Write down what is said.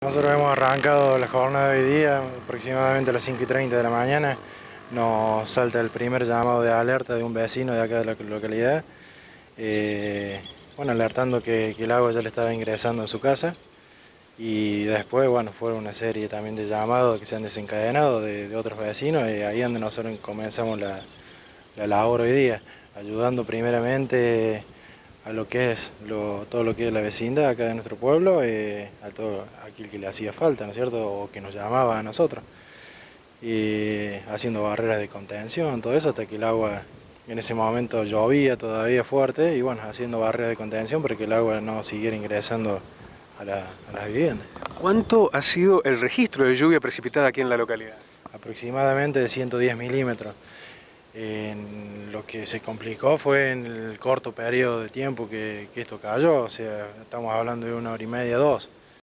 Nosotros hemos arrancado la jornada de hoy día, aproximadamente a las 5:30 de la mañana. Nos salta el primer llamado de alerta de un vecino de acá de la localidad, eh, bueno, alertando que el agua ya le estaba ingresando a su casa. Y después, bueno, fue una serie también de llamados que se han desencadenado de otros vecinos, y ahí es donde nosotros comenzamos la labor hoy día, ayudando primeramente a lo que es todo lo que es la vecindad acá de nuestro pueblo, a todo aquel que le hacía falta, ¿no es cierto?, o que nos llamaba a nosotros, y haciendo barreras de contención, todo eso, hasta que el agua en ese momento llovía todavía fuerte, y bueno, haciendo barreras de contención para que el agua no siguiera ingresando a las viviendas. ¿Cuánto ha sido el registro de lluvia precipitada aquí en la localidad? Aproximadamente de 110 milímetros. Lo que se complicó fue en el corto periodo de tiempo que esto cayó, o sea, estamos hablando de 1 hora y media, dos.